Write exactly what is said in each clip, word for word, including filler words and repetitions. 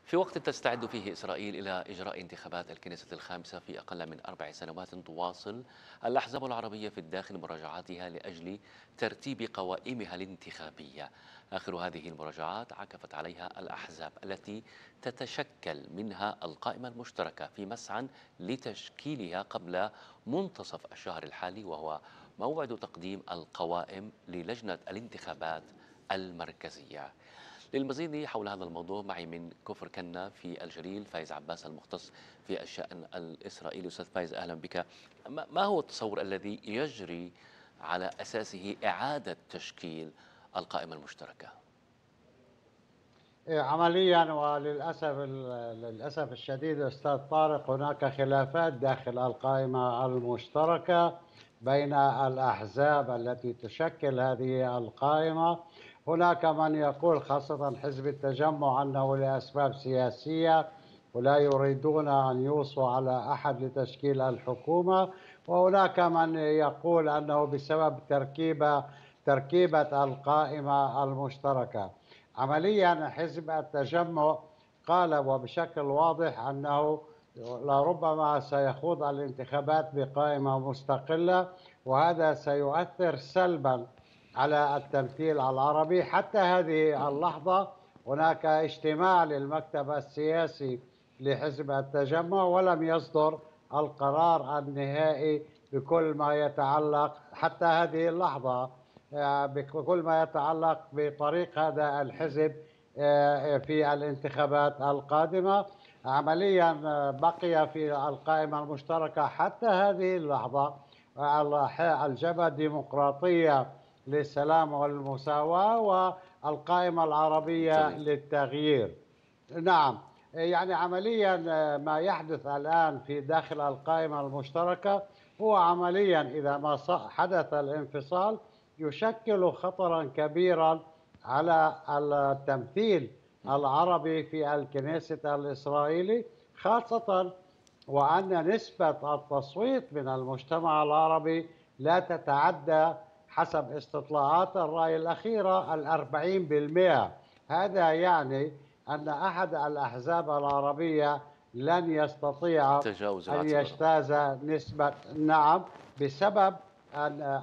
في وقت تستعد فيه إسرائيل إلى إجراء انتخابات الكنيسة الخامسة في أقل من أربع سنوات، تواصل الأحزاب العربية في الداخل مراجعاتها لأجل ترتيب قوائمها الانتخابية. آخر هذه المراجعات عكفت عليها الأحزاب التي تتشكل منها القائمة المشتركة في مسعى لتشكيلها قبل منتصف الشهر الحالي، وهو موعد تقديم القوائم للجنة الانتخابات المركزية. للمزيد حول هذا الموضوع معي من كفر كنا في الجليل فايز عباس، المختص في الشأن الإسرائيلي. أستاذ فايز، أهلا بك. ما هو التصور الذي يجري على أساسه إعادة تشكيل القائمة المشتركة؟ عمليا وللأسف للأسف الشديد أستاذ طارق، هناك خلافات داخل القائمة المشتركة بين الأحزاب التي تشكل هذه القائمة. هناك من يقول خاصة حزب التجمع أنه لأسباب سياسية ولا يريدون أن يوصوا على أحد لتشكيل الحكومة، وهناك من يقول أنه بسبب تركيبة تركيبة القائمة المشتركة. عمليا حزب التجمع قال وبشكل واضح أنه لربما سيخوض الانتخابات بقائمة مستقلة، وهذا سيؤثر سلبا على التمثيل العربي. حتى هذه اللحظة هناك اجتماع للمكتب السياسي لحزب التجمع ولم يصدر القرار النهائي بكل ما يتعلق حتى هذه اللحظة بكل ما يتعلق بطريق هذا الحزب في الانتخابات القادمة. عمليا بقي في القائمة المشتركة حتى هذه اللحظة الجبهة الديمقراطية للسلام والمساواة والقائمة العربية جميل. للتغيير. نعم، يعني عمليا ما يحدث الآن في داخل القائمة المشتركة هو عمليا إذا ما حدث الانفصال يشكل خطرا كبيرا على التمثيل العربي في الكنيسة الإسرائيلي، خاصة وأن نسبة التصويت من المجتمع العربي لا تتعدى حسب استطلاعات الرأي الأخيرة الأربعين بالمئة. هذا يعني أن أحد الأحزاب العربية لن يستطيع تجاوز أن العتبة. يجتاز نسبة نعم بسبب أن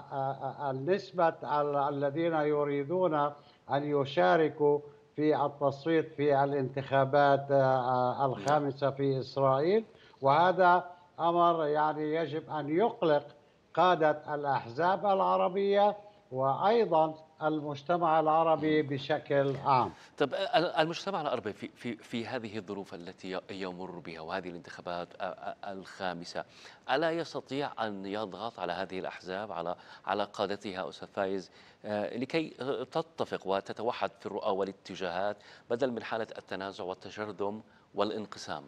النسبة الذين يريدون أن يشاركوا في التصويت في الانتخابات الخامسة في إسرائيل. وهذا أمر يعني يجب أن يقلق قادة الأحزاب العربية وأيضا المجتمع العربي بشكل عام. طب المجتمع العربي في في في هذه الظروف التي يمر بها وهذه الانتخابات الخامسة، ألا يستطيع أن يضغط على هذه الأحزاب، على على قادتها أستاذ فايز، لكي تتفق وتتوحد في الرؤى والاتجاهات بدل من حالة التنازع والتشرذم والانقسام؟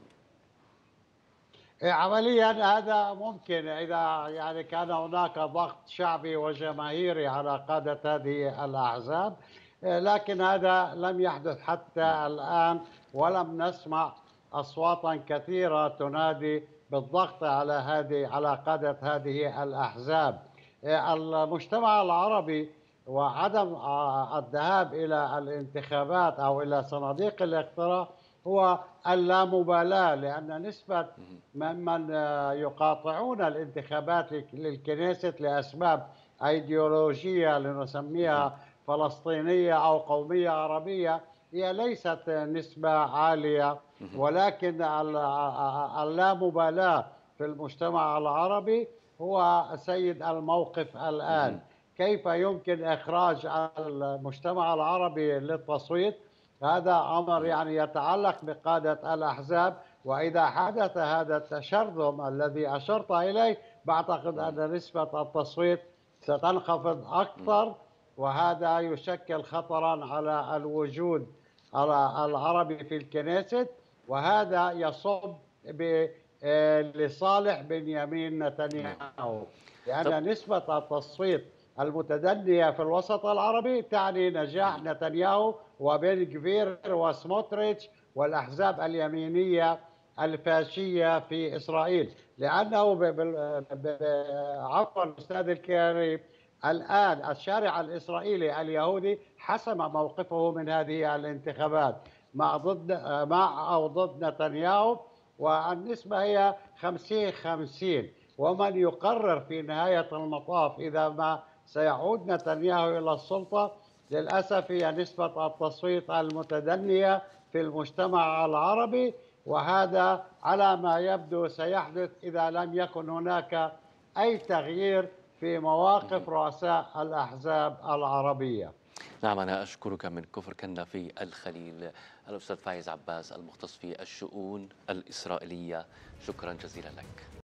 عمليا هذا ممكن إذا يعني كان هناك ضغط شعبي وجماهيري على قادة هذه الأحزاب، لكن هذا لم يحدث حتى الآن، ولم نسمع أصواتا كثيرة تنادي بالضغط على هذه على قادة هذه الأحزاب. المجتمع العربي وعدم الذهاب إلى الانتخابات أو إلى صناديق الاقتراع هو اللامبالاة، لأن نسبة ممن يقاطعون الانتخابات للكنيست لأسباب أيديولوجية لنسميها فلسطينية أو قومية عربية هي ليست نسبة عالية، ولكن اللامبالاة في المجتمع العربي هو سيد الموقف الآن. كيف يمكن إخراج المجتمع العربي للتصويت؟ هذا أمر يعني يتعلق بقادة الأحزاب، وإذا حدث هذا التشرذم الذي أشرت إليه بعتقد أن نسبة التصويت ستنخفض أكثر، وهذا يشكل خطرا على الوجود العربي في الكنيست، وهذا يصب لصالح بنيامين نتنياهو، طب لأن نسبة التصويت المتدنية في الوسط العربي تعني نجاح نتنياهو وبن كفير وسموتريتش والأحزاب اليمينية الفاشية في إسرائيل. لأنه عفوا أستاذ الكريم، الآن الشارع الإسرائيلي اليهودي حسم موقفه من هذه الانتخابات، مع ضد مع أو ضد نتنياهو، والنسبة هي خمسين خمسين، ومن يقرر في نهاية المطاف إذا ما سيعود نتنياهو إلى السلطة للأسف هي نسبة التصويت المتدنية في المجتمع العربي، وهذا على ما يبدو سيحدث إذا لم يكن هناك أي تغيير في مواقف رؤساء الأحزاب العربية. نعم، أنا أشكرك من كفر كنا في الخليل الأستاذ فايز عباس المختص في الشؤون الإسرائيلية، شكرا جزيلا لك.